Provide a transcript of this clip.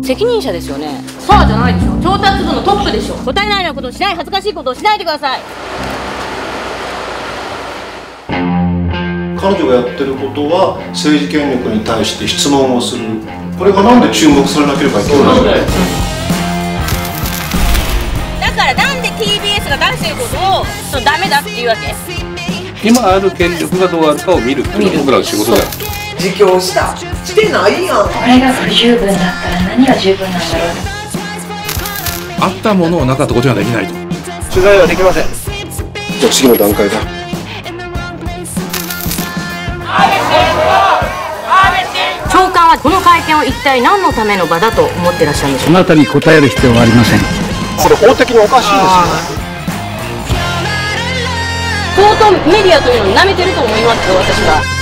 責任者ですよね。さあじゃないでしょ。調達部のトップでしょ。答えないようなことをしない、恥ずかしいことをしないでください。 彼女がやってることは政治権力に対して質問をする。これがなんで注目されなければいけないのか。 だからなんで TBS が出してることをダメだっていうわけ。 今ある権力がどうあるかを見るっていうのが僕らの仕事だよ。 自供してないやん。 これが不十分だったら何が十分なんだろう。 あったものをなかったことにはできないと。 取材はできません。 じゃあ次の段階だ。 長官はこの会見を一体何のための場だと思ってらっしゃるんでしょうか。 あなたに答える必要はありません。 これ法的におかしいですよ。 相当メディアというのを舐めてると思いますよ、私は。